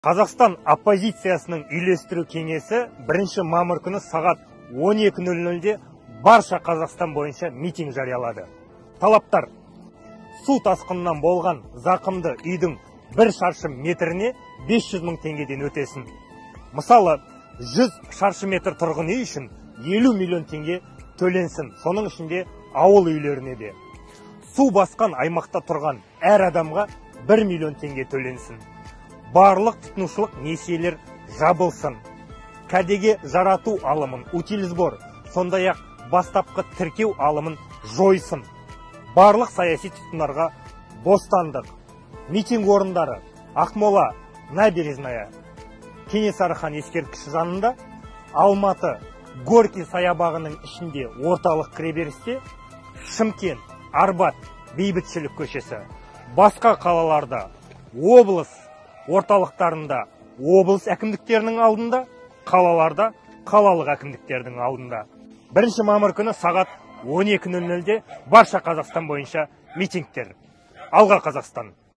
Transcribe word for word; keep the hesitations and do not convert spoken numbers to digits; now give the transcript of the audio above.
Қазақстан оппозициясының үйлестіру кеңесі бірінші мамыр күні сағат он екі нөл нөлде барша Қазақстан бойынша митинг жариялады. Талаптар: су тасқынынан болған зақымды үйдің бір шаршы метріне бес жүз мың теңгеден өтесін. Мысалы, жүз шаршы метр тұрғын үй үшін елу миллион теңге төленсін, соның ішінде ауыл үйлеріне де. Су басқан аймақта тұрған әр адамға бір миллион теңге төленсін. Барлық тұтынушылық несиелер жабылсын. Кәдеге жарату алымын, утилизбор, сондай-ақ бастапқы тіркеу алымын жойсын. Барлық саяси тұтқындарға бостандық. Митинг орындары: Ақмола, Набережная, Кенесары хан ескерткіші жанында, Алматы, Горький саябағының ішінде орталық кіреберісте, Шымкент, Арбат, Бейбітшілік көшесі. Басқа қалаларда, облыс орталықтарында облыс әкімдіктерінің алдында, қалаларда қалалық әкімдіктердің алдында. бірінші мамыр күні сағат он екі нөл нөлде барша Қазақстан бойынша митингтер. Алға Қазақстан!